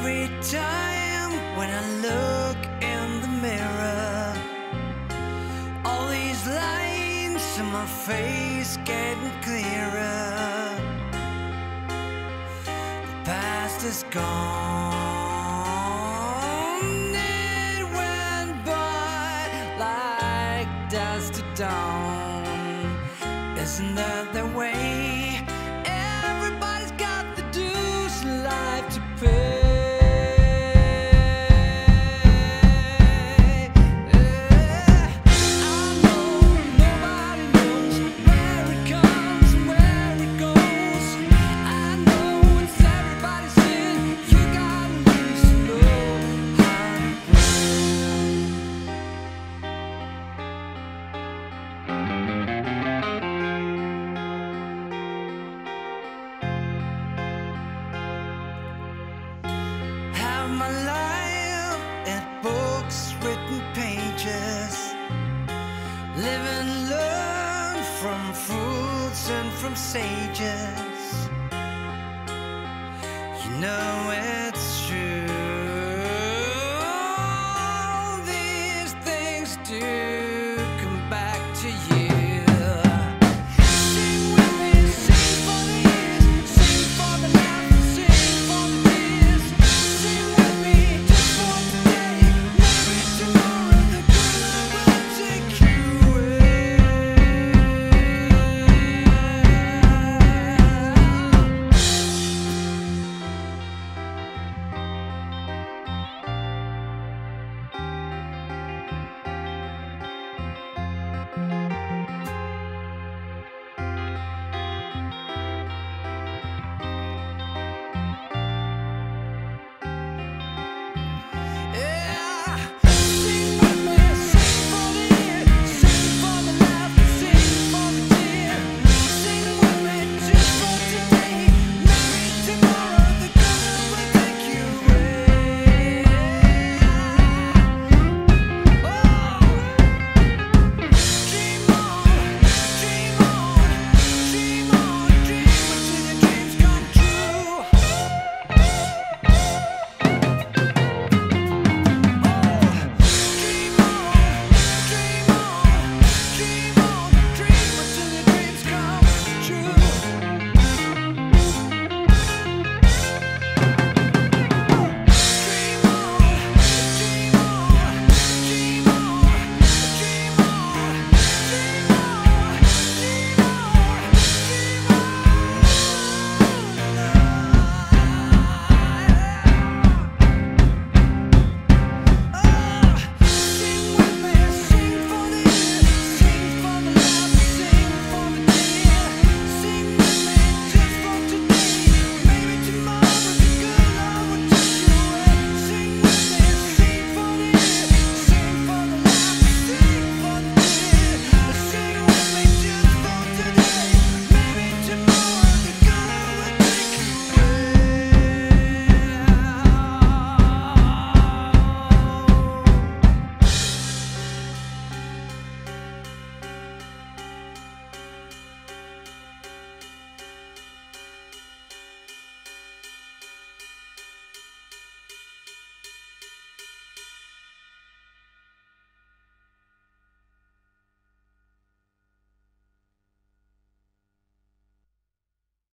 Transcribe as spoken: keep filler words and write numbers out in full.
Every time when I look in the mirror, all these lines on my face getting clearer. The past is gone, it went by like dust to dawn. Isn't that the way? Everybody's got the dues life to pay. My life in books, written pages. Live and learn from fools and from sages. You know it.